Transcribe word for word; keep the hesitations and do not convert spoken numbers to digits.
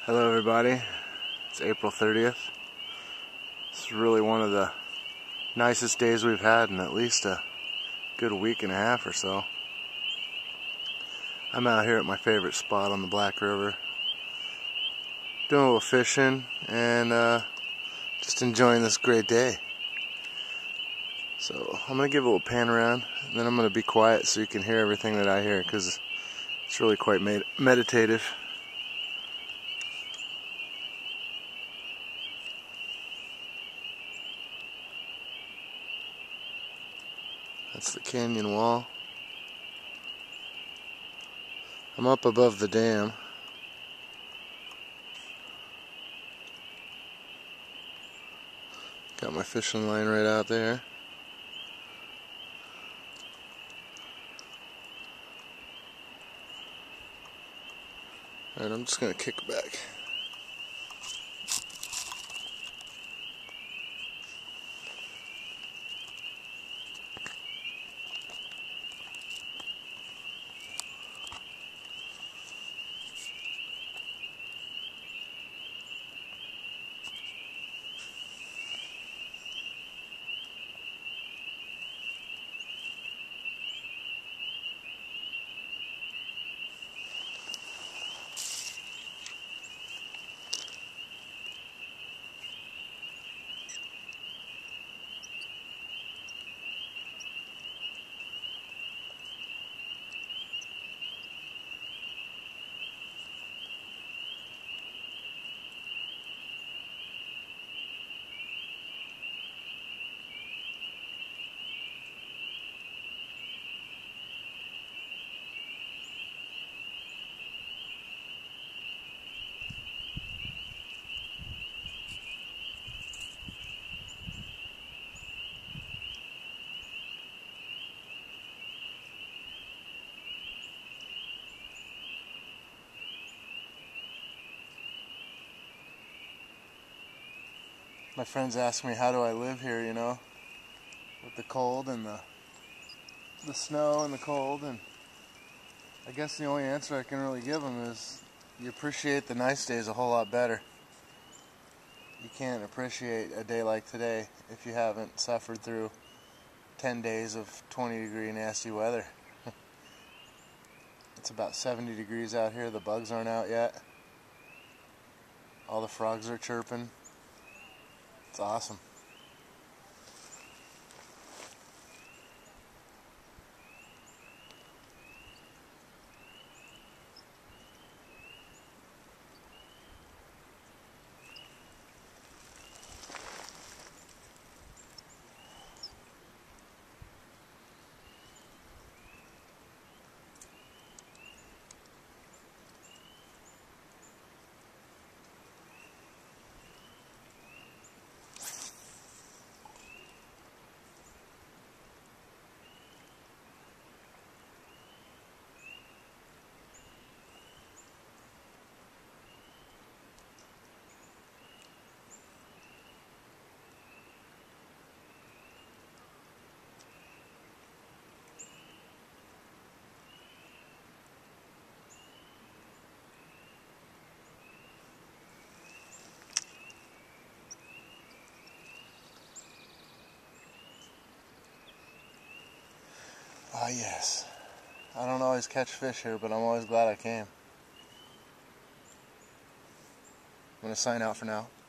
Hello everybody, it's April thirtieth. It's really one of the nicest days we've had in at least a good week and a half or so. I'm out here at my favorite spot on the Black River, doing a little fishing and uh, just enjoying this great day. So I'm going to give a little pan around and then I'm going to be quiet so you can hear everything that I hear, because it's really quite med meditative. That's the canyon wall. I'm up above the dam. Got my fishing line right out there. Alright, I'm just gonna kick back. My friends ask me how do I live here, you know, with the cold and the the snow and the cold, and I guess the only answer I can really give them is you appreciate the nice days a whole lot better. You can't appreciate a day like today if you haven't suffered through ten days of twenty degree nasty weather. It's about seventy degrees out here. The bugs aren't out yet. All the frogs are chirping. It's awesome. Ah, yes. I don't always catch fish here, but I'm always glad I came. I'm going to sign out for now.